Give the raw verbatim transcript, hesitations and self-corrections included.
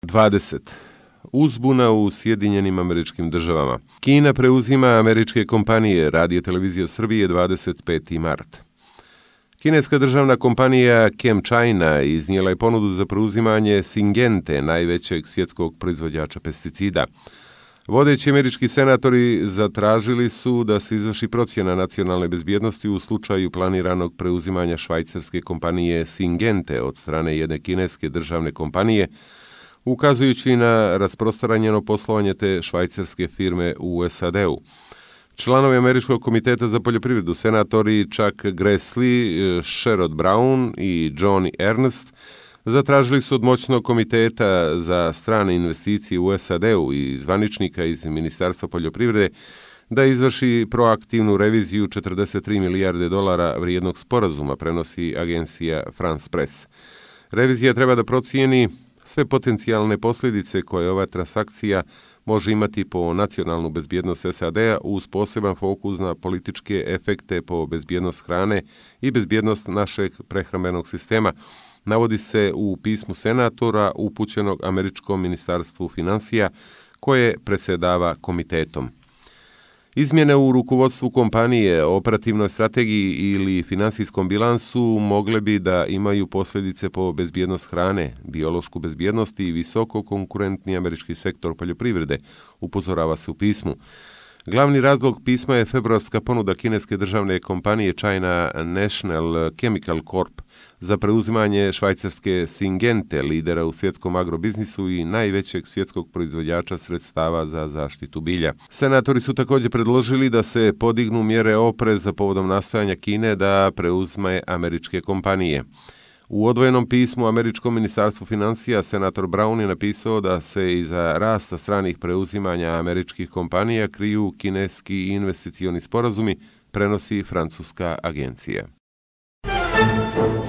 dvadeset. Uzbuna u Sjedinjenim Američkim Državama. Kina preuzima američke kompanije, Radio televizija Srbije, dvadeset peti mart. Kineska državna kompanija ChemChina iznijela je ponudu za preuzimanje Syngente, najvećeg svjetskog proizvođača pesticida. Vodeći američki senatori zatražili su da se izvrši procjena nacionalne bezbjednosti u slučaju planiranog preuzimanja švajcarske kompanije Syngente od strane jedne kineske državne kompanije, ukazujući na rasprostranjeno poslovanje te švajcarske firme u S A D-u. Članovi Američkog komiteta za poljoprivredu, senatori Chuck Grassley, Sherrod Brown i John Ernst, zatražili su od moćnog komiteta za strane investicije u S A D-u i zvaničnika iz Ministarstva poljoprivrede da izvrši proaktivnu reviziju četrdeset tri milijarde dolara vrijednog sporazuma, prenosi agencija France Press. Revizija treba da procijeni sve potencijalne posljedice koje ova transakcija može imati po nacionalnu bezbjednost S A D-a uz poseban fokus na političke efekte po bezbjednost hrane i bezbjednost našeg prehrambenog sistema, navodi se u pismu senatora upućenog Američkom ministarstvu financija koje predsjedava komitetom. Izmjene u rukovodstvu kompanije, operativnoj strategiji ili finansijskom bilansu mogle bi da imaju posljedice po bezbjednost hrane, biološku bezbjednost i visoko konkurentni američki sektor poljoprivrede, upozorava se u pismu. Glavni razlog pisma je februarska ponuda kineske državne kompanije China National Chemical Corp za preuzimanje švajcarske Syngente, lidera u svjetskom agrobiznisu i najvećeg svjetskog proizvođača sredstava za zaštitu bilja. Senatori su također predložili da se podignu mjere opreza povodom nastojanja Kine da preuzme američke kompanije. U odvojenom pismu Američkom ministarstvu financija senator Brown je napisao da se iza rasta stranih preuzimanja američkih kompanija kriju kineski investicioni sporazumi, prenosi francuska agencija.